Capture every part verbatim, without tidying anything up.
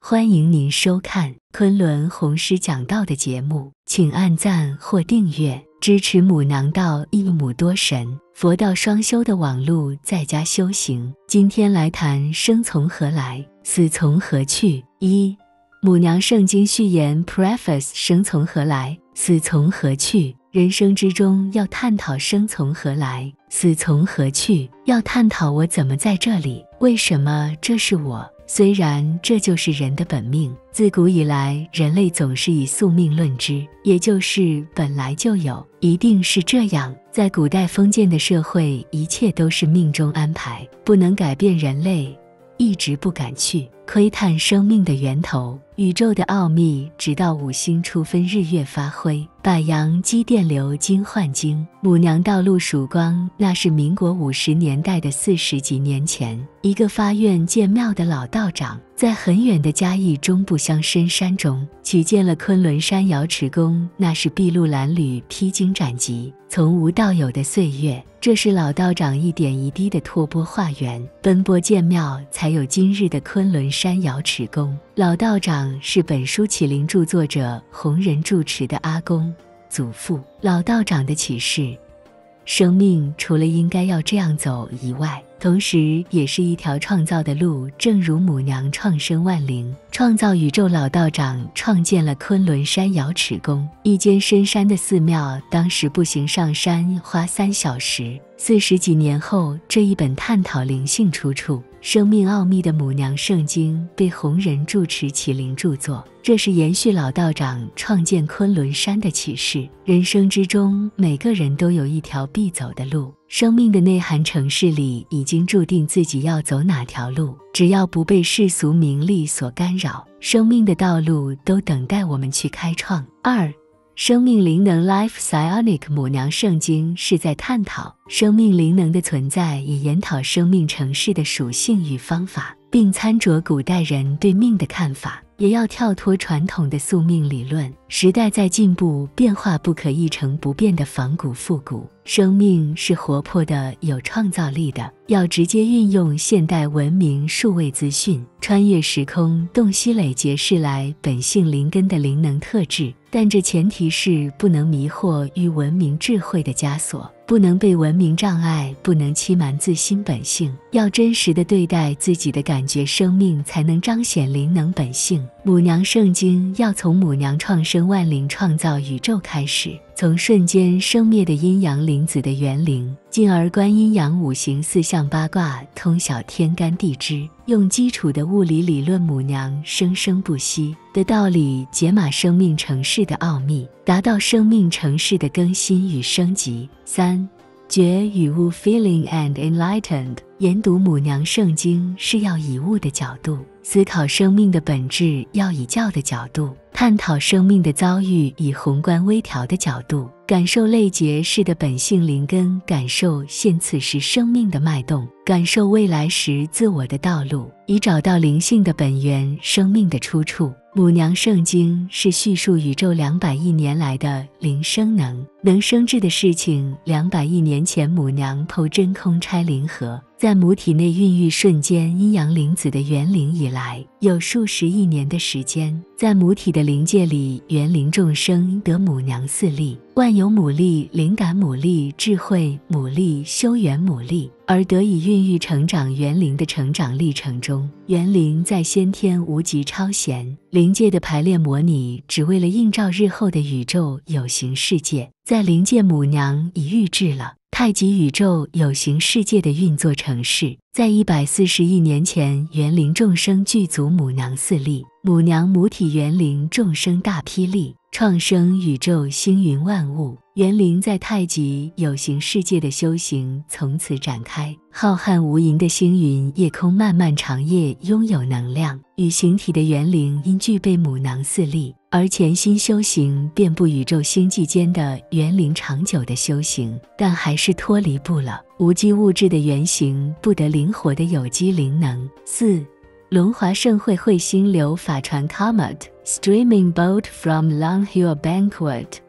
欢迎您收看昆仑红师讲道的节目，请按赞或订阅，支持母娘道一母多神、佛道双修的网路在家修行。今天来谈生从何来，死从何去。一、母娘圣经序言 Preface 生从何来，死从何去。人生之中要探讨生从何来，死从何去，要探讨我怎么在这里，为什么这是我。虽然这就是人的本命，自古以来人类总是以宿命论之，也就是本来就有，一定是这样。在古代封建的社会，一切都是命中安排，不能改变。人类一直不敢去窥探生命的源头，宇宙的奥秘，直到五星初分，日月发辉，百阳积电流，金幻经，母娘道路曙光。那是民国五十年代的四十几年前，一个发愿建庙的老道长，在很远的嘉义中部乡深山中取见了昆仑山瑶池宫。那是筚路蓝缕，披荆斩棘，从无到有的岁月，这是老道长一点一滴的托钵化缘，奔波建庙，才有今日的昆仑山瑶池宫。老道长是本书启灵著作者弘仁住持的阿公祖父。老道长的启示，生命除了应该要这样走以外，同时也是一条创造的路。正如母娘创生万灵，创造宇宙，老道长创建了昆仑山瑶池宫，一间深山的寺庙。当时步行上山花三小时。四十几年后，这一本探讨灵性出处、生命奥秘的母娘圣经被弘仁住持启灵著作，这是延续老道长创建昆仑山的启示。人生之中，每个人都有一条必走的路，生命的内涵城市里已经注定自己要走哪条路，只要不被世俗名利所干扰，生命的道路都等待我们去开创。二、生命灵能 Life Psionic 母娘圣经是在探讨生命灵能的存在，以研讨生命城市的属性与方法，并参酌古代人对命的看法，也要跳脱传统的宿命理论。时代在进步，变化不可一成不变的仿古复古。生命是活泼的，有创造力的，要直接运用现代文明数位资讯，穿越时空，洞悉累劫世来本性灵根的灵能特质。但这前提是不能迷惑于文明智慧的枷锁，不能被文明障碍，不能欺瞒自心本性，要真实的对待自己的感觉，生命才能彰显灵能本性。母娘圣经要从母娘创生万灵、创造宇宙开始，从瞬间生灭的阴阳灵子的元灵，进而观阴阳五行四象八卦，通晓天干地支，用基础的物理理论母娘生生不息的道理，解码生命城市的奥秘，达到生命城市的更新与升级。三、觉与悟 Feeling and Enlightened。 研读母娘圣经是要以悟的角度思考生命的本质，要以教的角度探讨生命的遭遇，以宏观微调的角度感受类劫世的本性灵根，感受现此时生命的脉动，感受未来时自我的道路，以找到灵性的本源，生命的出处。母娘圣经是叙述宇宙两百亿年来的灵生能能生智的事情。两百亿年前，母娘剖真空拆灵核，在母体内孕育瞬间阴阳灵子的元灵以来，有数十亿年的时间，在母体的灵界里，元灵众生得母娘四力，万有母力、灵感母力、智慧母力、修缘母力，而得以孕育成长元灵的成长历程中，元灵在先天无极超弦灵界的排列模拟，只为了映照日后的宇宙有形世界。在灵界，母娘已预制了太极宇宙有形世界的运作程式。在一百四十亿年前，元灵众生具足母娘四力，母娘母体元灵众生大霹雳，创生宇宙星云万物。元灵在太极有形世界的修行从此展开，浩瀚无垠的星云夜空，漫漫长夜拥有能量。与形体的元灵因具备母娘四力，而潜心修行，遍布宇宙星际间的元灵长久的修行，但还是脱离不了无机物质的原型，不得灵活的有机灵能。四、龙华盛会彗星流法船 Comet Streaming Boat from Long Hill Banquet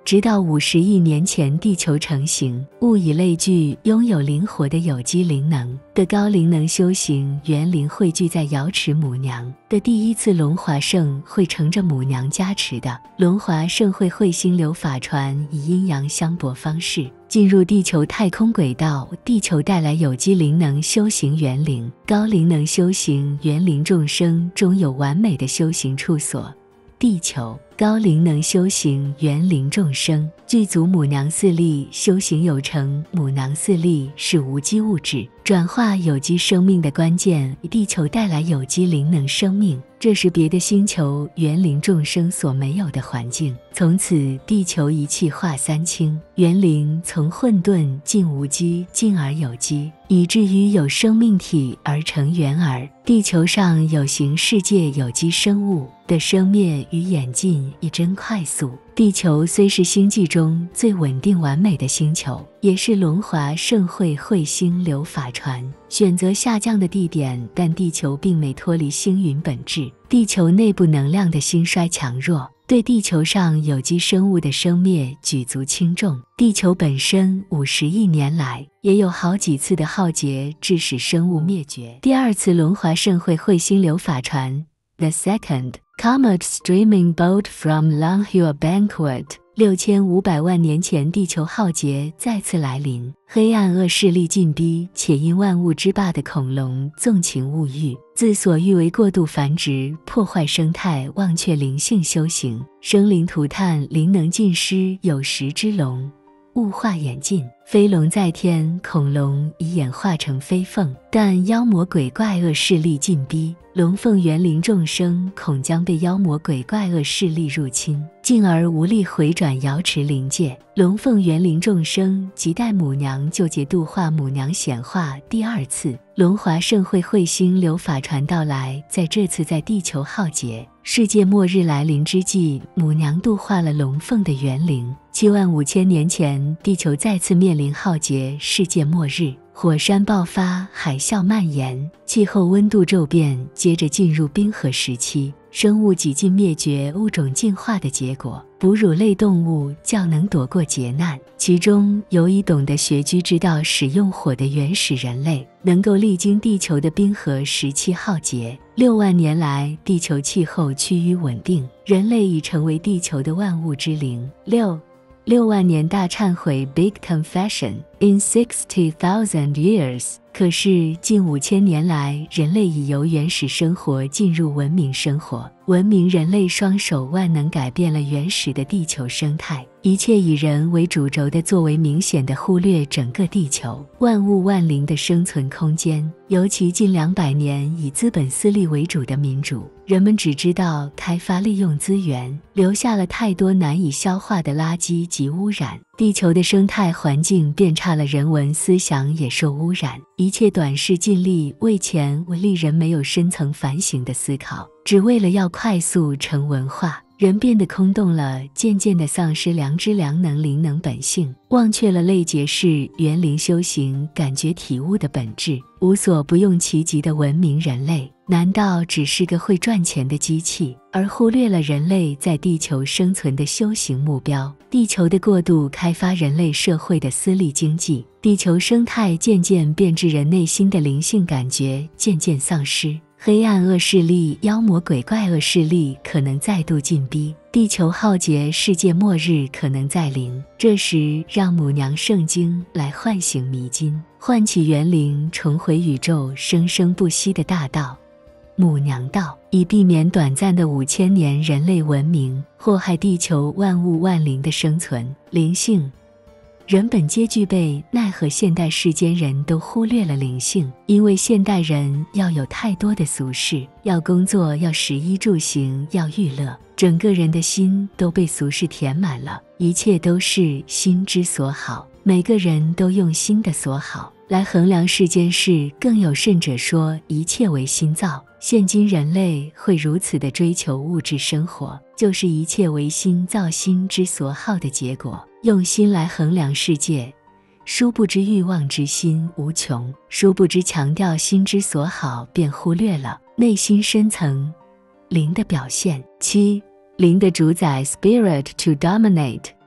直到五十亿年前地球成型，物以类聚，拥有灵活的有机灵能的高灵能修行元灵汇聚在瑶池母娘的第一次龙华盛会，乘着母娘加持的龙华盛会彗星流法船，以阴阳相搏方式进入地球太空轨道，地球带来有机灵能修行元灵，高灵能修行元灵众生终有完美的修行处所。地球高灵能修行元灵众生具足母娘四力，修行有成。母娘四力是无机物质转化有机生命的关键，地球带来有机灵能生命，这是别的星球元灵众生所没有的环境。从此地球一气化三清，元灵从混沌进无机，进而有机，以至于有生命体而成元儿。地球上有形世界有机生物的生灭与演进亦真快速。地球虽是星际中最稳定完美的星球，也是龙华盛会彗星流法船选择下降的地点，但地球并没脱离星云本质。地球内部能量的兴衰强弱，对地球上有机生物的生灭举足轻重。地球本身五十亿年来也有好几次的浩劫，致使生物灭绝。第二次龙华盛会彗星流法船 The second Comet Streaming Boat from Longhua Banquet， 六千五百万年前地球浩劫再次来临，黑暗恶势力进逼，且因万物之霸的恐龙纵情物欲，自所欲为过度繁殖，破坏生态，忘却灵性修行，生灵涂炭，灵能尽失，有时之龙物化演进，飞龙在天，恐龙已演化成飞凤，但妖魔鬼怪恶势力进逼，龙凤元灵众生恐将被妖魔鬼怪恶势力入侵，进而无力回转瑶池灵界。龙凤元灵众生即待母娘救劫度化，母娘显化。第二次龙华盛会彗星流法船到来，在这次在地球浩劫世界末日来临之际，母娘度化了龙凤的元灵。七万五千年前，地球再次面临浩劫，世界末日，火山爆发，海啸蔓延，气候温度骤变，接着进入冰河时期，生物几近灭绝，物种进化的结果。哺乳类动物较能躲过劫难，其中有以懂得学居之道使用火的原始人类，能够历经地球的冰河时期浩劫。六万年来，地球气候趋于稳定，人类已成为地球的万物之灵。六六万年大忏悔 Big Confession in sixty thousand years。 可是近五千年来，人类已由原始生活进入文明生活，文明人类双手万能改变了原始的地球生态，一切以人为主轴的作为明显的忽略整个地球万物万灵的生存空间。尤其近两百年以资本私利为主的民主，人们只知道开发利用资源，留下了太多难以消化的垃圾及污染，地球的生态环境变差了，人文思想也受污染，一切短视尽力为钱为利，人没有深层反省的思考，只为了要快速成文化，人变得空洞了，渐渐地丧失良知良能灵能本性，忘却了类结式元灵修行感觉体悟的本质。无所不用其极的文明人类，难道只是个会赚钱的机器，而忽略了人类在地球生存的修行目标？地球的过度开发人类社会的私利经济，地球生态渐渐变质，人内心的灵性感觉渐渐丧失，黑暗恶势力妖魔鬼怪恶势力可能再度进逼，地球浩劫世界末日可能再临。这时让母娘圣经来唤醒迷津，唤起元灵，重回宇宙生生不息的大道。母娘道，以避免短暂的五千年人类文明祸害地球万物万灵的生存灵性。人本皆具备，奈何现代世间人都忽略了灵性？因为现代人要有太多的俗事，要工作，要食衣住行，要娱乐，整个人的心都被俗事填满了，一切都是心之所好，每个人都用心的所好来衡量世间事，更有甚者说一切为心造。现今人类会如此的追求物质生活，就是一切为心造心之所好的结果。用心来衡量世界，殊不知欲望之心无穷，殊不知强调心之所好，便忽略了内心深层灵的表现。七灵的主宰 Spirit to dominate，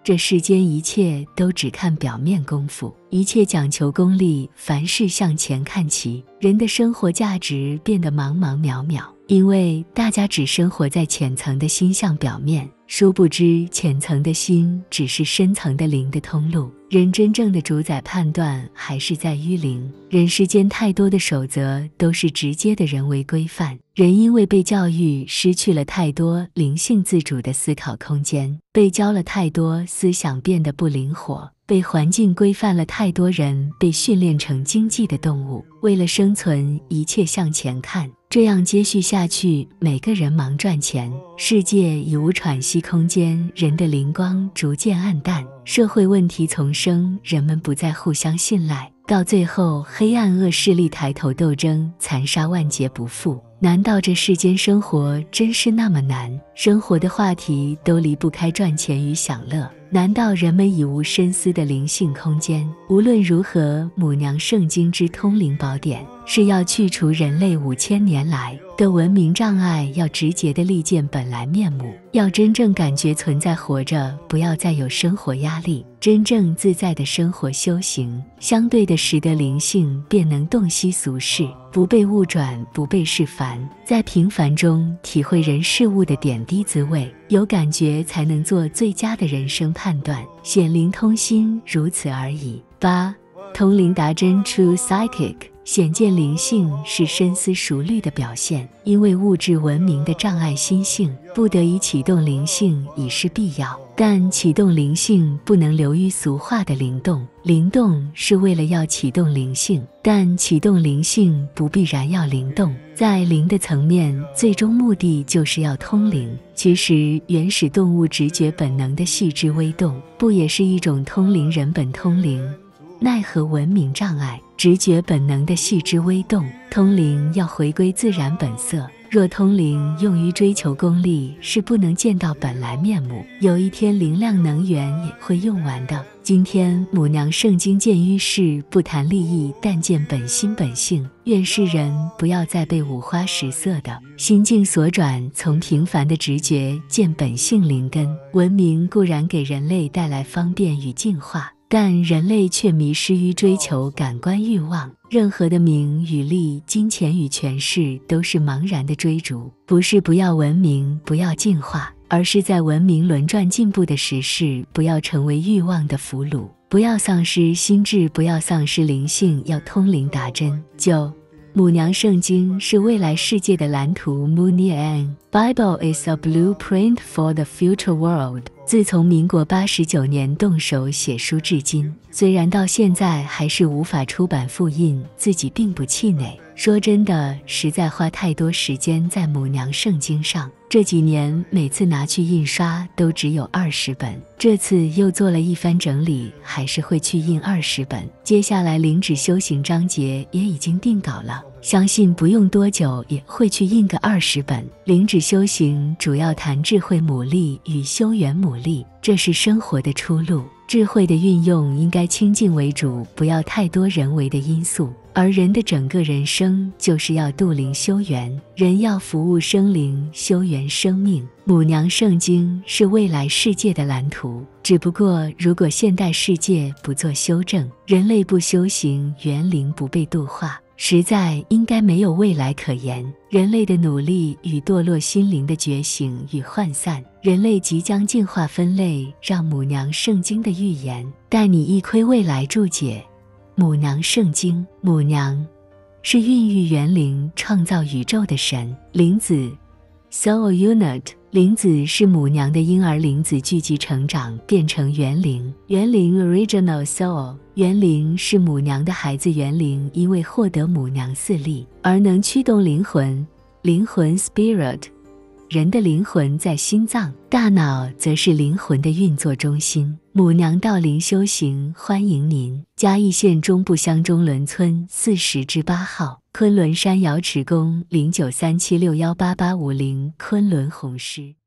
这世间一切都只看表面功夫，一切讲求功利，凡事向前看齐，人的生活价值变得茫茫渺渺，因为大家只生活在浅层的心象表面，殊不知浅层的心只是深层的灵的通路。人真正的主宰判断还是在于灵。人世间太多的守则都是直接的人为规范，人因为被教育失去了太多灵性自主的思考空间，被教了太多思想变得不灵活，被环境规范了太多人被训练成经济的动物，为了生存一切向前看。这样接续下去，每个人忙赚钱，世界已无喘息空间，人的灵光逐渐暗淡，社会问题丛生，人们不再互相信赖，到最后黑暗恶势力抬头斗争，残杀万劫不复。难道这世间生活真是那么难？生活的话题都离不开赚钱与享乐，难道人们已无深思的灵性空间？无论如何，母娘圣经之通灵宝典是要去除人类五千年来的文明障碍，要直接地力见本来面目，要真正感觉存在活着，不要再有生活压力，真正自在的生活修行，相对的使得灵性便能洞悉俗世，不被误转，不被世烦，在平凡中体会人事物的点滴滋味，有感觉才能做最佳的人生判断，显灵通心，如此而已。八、通灵达真 True Psychic，显见灵性是深思熟虑的表现，因为物质文明的障碍心性，不得已启动灵性已是必要。但启动灵性不能流于俗化的灵动，灵动是为了要启动灵性，但启动灵性不必然要灵动。在灵的层面，最终目的就是要通灵。其实原始动物直觉本能的细致微动，不也是一种通灵？人本通灵，奈何文明障碍？直觉本能的细致微动，通灵要回归自然本色。若通灵用于追求功利，是不能见到本来面目，有一天灵量能源也会用完的。今天母娘圣经见于世，不谈利益，但见本心本性。愿世人不要再被五花十色的心境所转，从平凡的直觉见本性灵根。文明固然给人类带来方便与进化，但人类却迷失于追求感官欲望，任何的名与利、金钱与权势都是茫然的追逐。不是不要文明，不要进化，而是在文明轮转进步的时势，不要成为欲望的俘虏，不要丧失心智，不要丧失灵性，要通灵达真。九、母娘圣经是未来世界的蓝图。 Munian Bible is a blueprint for the future world。自从民国八十九年动手写书至今，虽然到现在还是无法出版复印，自己并不气馁。说真的，实在花太多时间在母娘圣经上，这几年每次拿去印刷都只有二十本，这次又做了一番整理，还是会去印二十本。接下来灵指修行章节也已经定稿了，相信不用多久也会去印个二十本。灵指修行主要谈智慧母力与修缘母力，这是生活的出路。智慧的运用应该清净为主，不要太多人为的因素。而人的整个人生就是要度灵修缘，人要服务生灵，修缘生命。母娘圣经是未来世界的蓝图，只不过如果现代世界不做修正，人类不修行，园灵不被度化，实在应该没有未来可言。人类的努力与堕落心灵的觉醒与涣散，人类即将进化分类，让母娘圣经的预言带你一窥未来注解。母娘圣经，母娘是孕育元灵、创造宇宙的神。灵子 Soul Unit， 灵子是母娘的婴儿，灵子聚集成长变成元灵。元灵 Original Soul， 元灵是母娘的孩子，元灵因为获得母娘四力而能驱动灵魂。灵魂 Spirit，人的灵魂在心脏，大脑则是灵魂的运作中心。母娘道灵修行，欢迎您！嘉义县中部乡中仑村四十之八号，昆仑山瑶池宫零九三七六一八八五零，昆仑红师。